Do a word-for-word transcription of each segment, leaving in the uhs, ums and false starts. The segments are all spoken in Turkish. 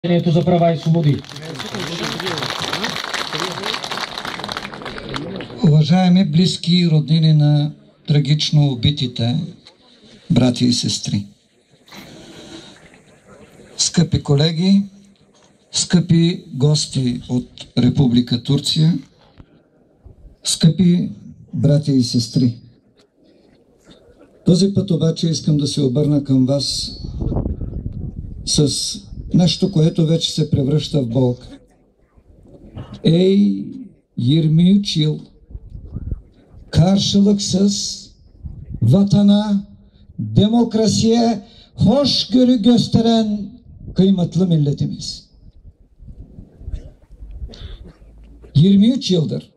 за права и свободи. Уважаеми близки и роднини на трагично убитите брати и сестри, скъпи колеги, скъпи гости от Република Турция, скъпи брати и сестри, този път обаче искам да се обърна към вас с нещо, което вече се превръща в болка. Ey yirmi üç yıl karşılıksız vatana, demokrasiye hoşgörü gösteren kıymetli milletimiz. yirmi üç yıldır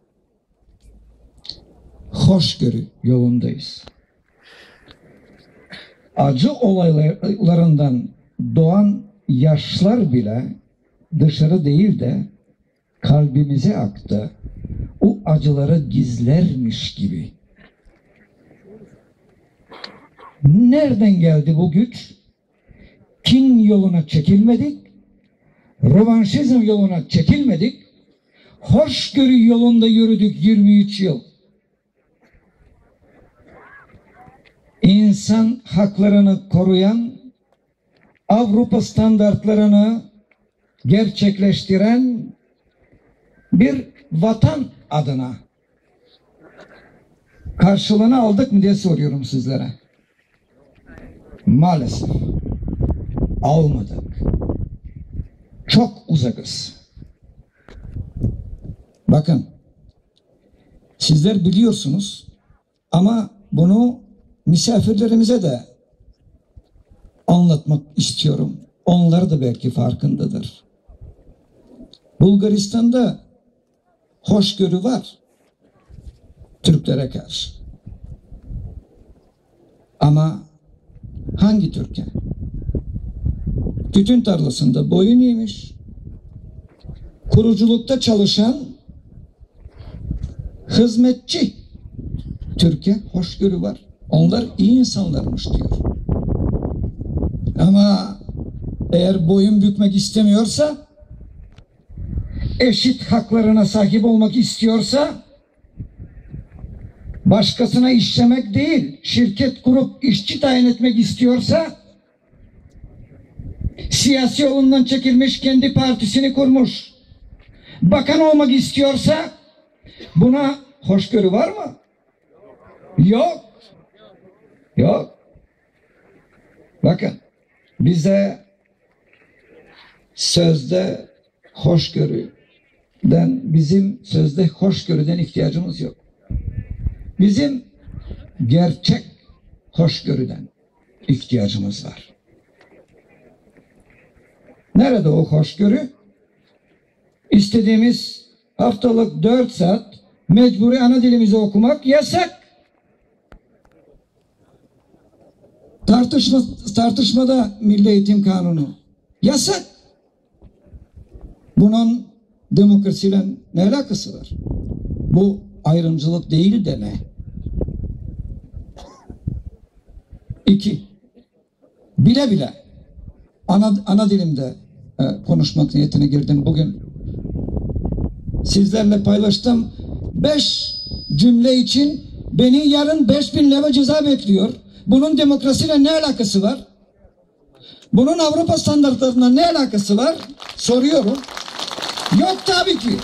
hoşgörü yolundayız. Acı olaylarından doğan yaşlar bile dışarı değil de kalbimize aktı. O acıları gizlermiş gibi. Nereden geldi bu güç? Kin yoluna çekilmedik, rövanşizm yoluna çekilmedik, hoşgörü yolunda yürüdük yirmi üç yıl. İnsan haklarını koruyan, Avrupa standartlarını gerçekleştiren bir vatan adına karşılığını aldık mı diye soruyorum sizlere. Maalesef almadık. Çok uzakız. Bakın, sizler biliyorsunuz ama bunu misafirlerimize de anlatmak istiyorum. Onlar da belki farkındadır. Bulgaristan'da hoşgörü var Türklere karşı. Ama hangi Türkiye? Tütün tarlasında boyun eğmiş, kuruculukta çalışan hizmetçi Türkiye hoşgörü var. Onlar iyi insanlarmış diyor. Ama eğer boyun bükmek istemiyorsa, eşit haklarına sahip olmak istiyorsa, başkasına işlemek değil, şirket kurup işçi tayin etmek istiyorsa, siyasi yolundan çekilmiş, kendi partisini kurmuş, bakan olmak istiyorsa, buna hoşgörü var mı? Yok. Yok. Bakın, bize sözde hoşgörüden, bizim sözde hoşgörüden ihtiyacımız yok. Bizim gerçek hoşgörüden ihtiyacımız var. Nerede o hoşgörü? İstediğimiz haftalık dört saat mecburi ana dilimizi okumak yasak. Tartışma, tartışmada Milli Eğitim Kanunu yasak. Bunun demokrasiyle ne alakası var? Bu ayrımcılık değil de ne? İki, bile bile ana, ana dilimde e, konuşmak niyetine girdim bugün. Sizlerle paylaştım. Beş cümle için beni yarın beş bin lira ceza bekliyor. Bunun demokrasiyle ne alakası var? Bunun Avrupa standartlarına ne alakası var? Soruyorum. Yok tabii ki.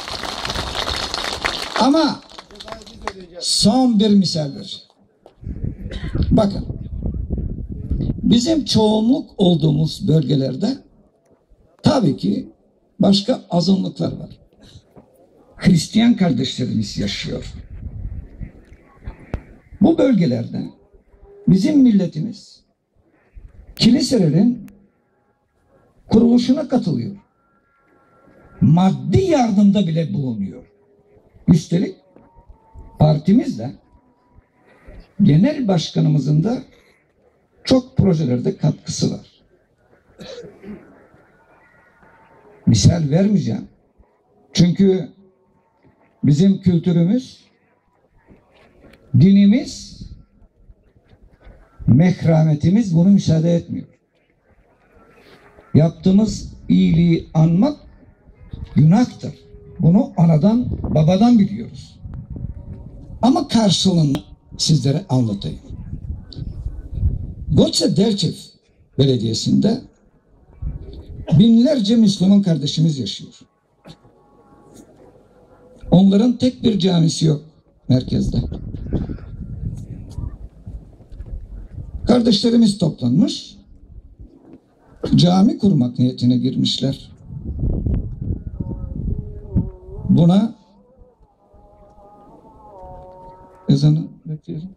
Ama son bir misal ver. Bakın, bizim çoğunluk olduğumuz bölgelerde tabii ki başka azınlıklar var. Hristiyan kardeşlerimiz yaşıyor. Bu bölgelerde bizim milletimiz kiliselerin kuruluşuna katılıyor. Maddi yardımda bile bulunuyor. Üstelik partimiz de genel başkanımızın da çok projelerde katkısı var. Misal vermeyeceğim. Çünkü bizim kültürümüz, dinimiz, mehrametimiz bunu müsaade etmiyor. Yaptığımız iyiliği anmak günahtır. Bunu anadan babadan biliyoruz. Ama karşılığını sizlere anlatayım. Goce Delchev Belediyesi'nde binlerce Müslüman kardeşimiz yaşıyor. Onların tek bir camisi yok merkezde. Kardeşlerimiz toplanmış, cami kurmak niyetine girmişler. Buna ezanı bekleyelim.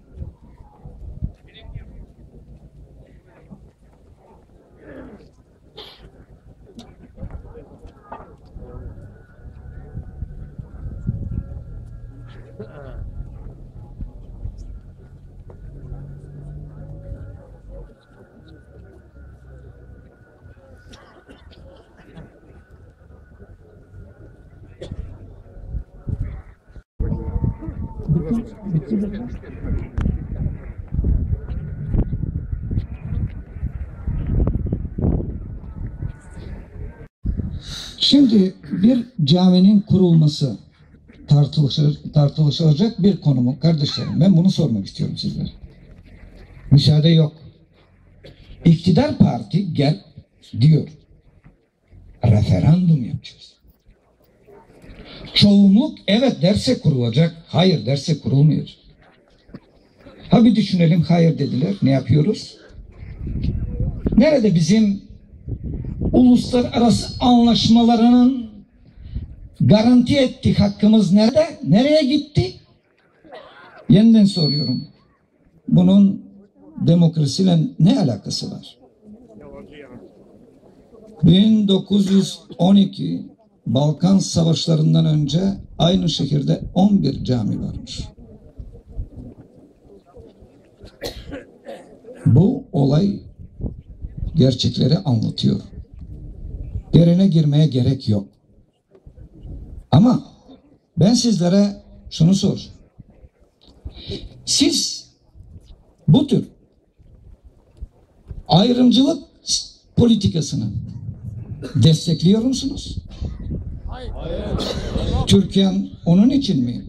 Şimdi bir caminin kurulması tartışılır, tartışılacak bir konumu kardeşlerim. Ben bunu sormak istiyorum sizlere. Müsaade yok. İktidar parti gel diyor. Referandum yapacağız. Çoğunluk evet derse kurulacak, hayır derse kurulmayacak. Ha bir düşünelim, hayır dediler. Ne yapıyoruz? Nerede bizim uluslararası anlaşmalarının garanti ettiği hakkımız nerede? Nereye gitti? Yeniden soruyorum. Bunun demokrasiyle ne alakası var? bin dokuz yüz on iki Balkan Savaşlarından önce aynı şehirde on bir cami varmış. Bu olay gerçekleri anlatıyor. Derine girmeye gerek yok. Ama ben sizlere şunu soracağım. Siz bu tür ayrımcılık politikasını destekliyor musunuz? Hayır. Türkiye onun için mi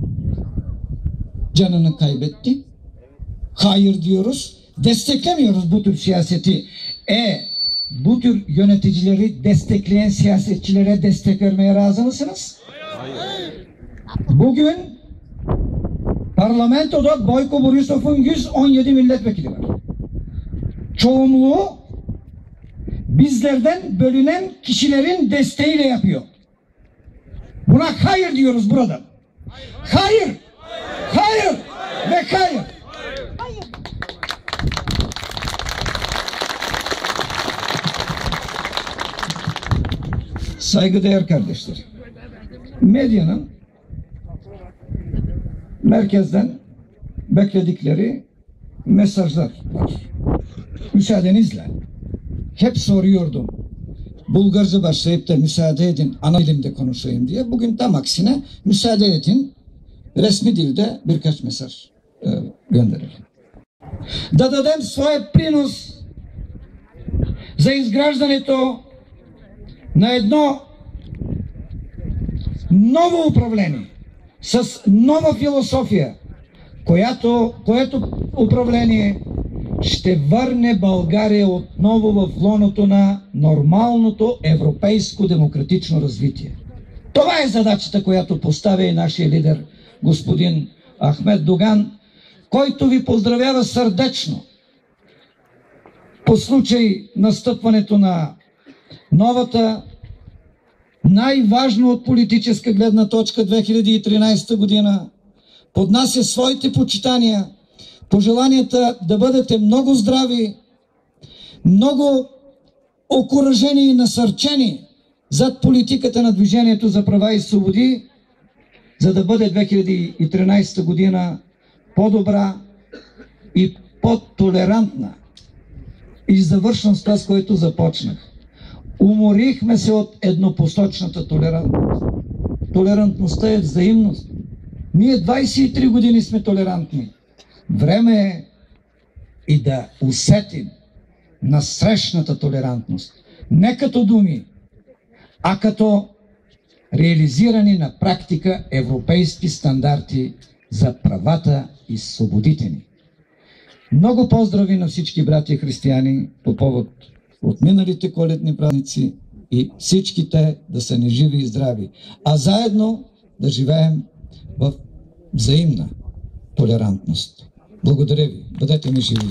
canını kaybetti? Hayır diyoruz. Desteklemiyoruz bu tür siyaseti. E bu tür yöneticileri destekleyen siyasetçilere destek vermeye razı mısınız? Hayır. Bugün parlamentoda Boyko Borisov'un yüz on yedi milletvekili var. Çoğunluğu bizlerden bölünen kişilerin desteğiyle yapıyor. Buna hayır diyoruz buradan. Hayır. Hayır. Hayır. Ve hayır. Hayır. Saygıdeğer kardeşler. Medyanın merkezden bekledikleri mesajlar var. Müsaadenizle hep soruyordum. Bulgarca başlayıp da müsaade edin ana dilimde konuşayım diye. Bugün tam aksine müsaade edin resmi dilde birkaç mesaj e, gönderelim. Да дадем своя принос за изграждането на едно ново управление с нова философия, която, което управление ще върне България отново в лоното на нормалното европейско демократично развитие. Това е задачата, която поставя и нашия лидер господин Ахмед Доган, който ви поздравява сърдечно по случай настъпването на новата, най-важно от политическа гледна точка две хиляди и тринадесета година. Поднася своите почитания, пожеланията да бъдете много здрави, много окуражени и насърчени зад политиката на Движението за права и свободи, за да бъде две хиляди и тринадесета година по-добра и по-толерантна. И завършвам с това, с което започнах. Уморихме се от еднопосочната толерантност. Толерантността е взаимност. Ние двадесет и три години сме толерантни. Време е и да усетим насрещната толерантност. не като думи, а като реализиране на практика европейски стандарти за правата и свободите ни. Много поздрави на всички братя християни по повод от миналите коледни празници и всичките да са ни живи и здрави, а заедно да живеем в взаимна толерантност. Благодаря ви. Бъдете ми живи.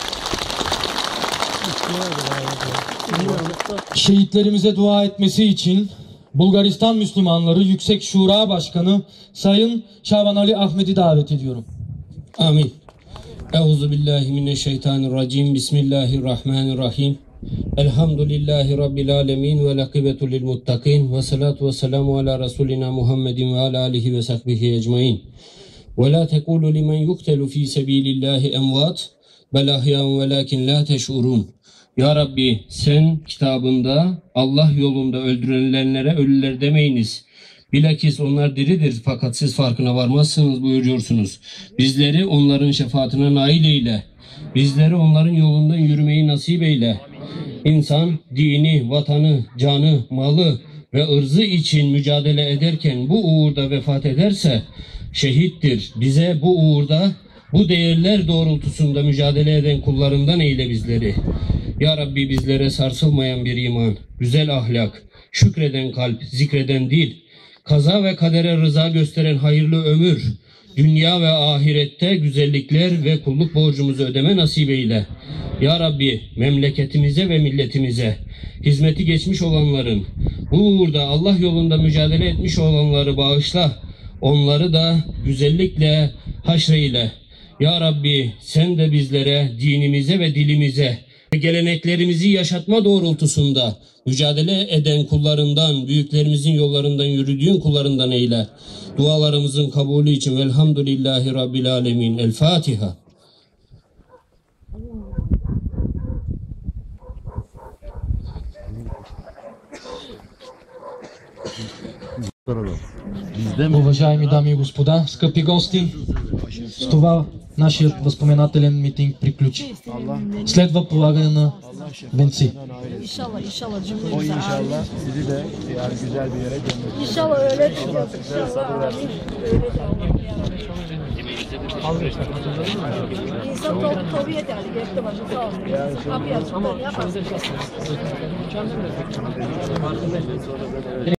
Şehitlerimize dua etmesi için Bulgaristan Müslümanları Yüksek Şura Başkanı Sayın Şaban Ali Ahmet'i davet ediyorum. Amin. Euzubillahimineşşeytanirracim. Bismillahirrahmanirrahim. Elhamdülillahi Rabbil alemin ve lakibetu lil muttakin ve salatu ve selamu ala Resulina Muhammedin ve ala alihi ve sahbihi ecmain. Ve la tekulu limen yuktelu fi sebilillahi emvat bel ahyan ve lakin la teş'urun. Ya Rabbi, sen kitabında Allah yolunda öldürülenlere ölüler demeyiniz. Bilakis onlar diridir fakat siz farkına varmazsınız buyuruyorsunuz. Bizleri onların şefaatine nail eyle. Bizleri onların yolundan yürümeyi nasip eyle. İnsan dini, vatanı, canı, malı ve ırzı için mücadele ederken bu uğurda vefat ederse şehittir. Bize bu uğurda, bu değerler doğrultusunda mücadele eden kullarından eyle bizleri. Ya Rabbi, bizlere sarsılmayan bir iman, güzel ahlak, şükreden kalp, zikreden dil, kaza ve kadere rıza gösteren hayırlı ömür, dünya ve ahirette güzellikler ve kulluk borcumuzu ödeme nasip eyle. Ya Rabbi, memleketimize ve milletimize hizmeti geçmiş olanların, bu uğurda Allah yolunda mücadele etmiş olanları bağışla, onları da güzellikle haşreyle. Ya Rabbi, sen de bizlere, dinimize ve dilimize, geleneklerimizi yaşatma doğrultusunda mücadele eden kullarından, büyüklerimizin yollarından yürüdüğün kullarından eyle. Dualarımızın kabulü için velhamdülillahi Rabbil alemin. El Fatiha. Уважаеми дами и господа, скъпи гости, с това нашият възпоменателен митинг приключи. Следва полагане на венци. İnşallah, inşallah cümlemize. O inşallah bizi de yani güzel bir yere gönderir. İnşallah öyle diyeceğiz. İnşallah amin. Öyle de İnsan doğru tabi yeterli. Gerek de başka sağ olsun. Kapıyı açıp ben yaparsın.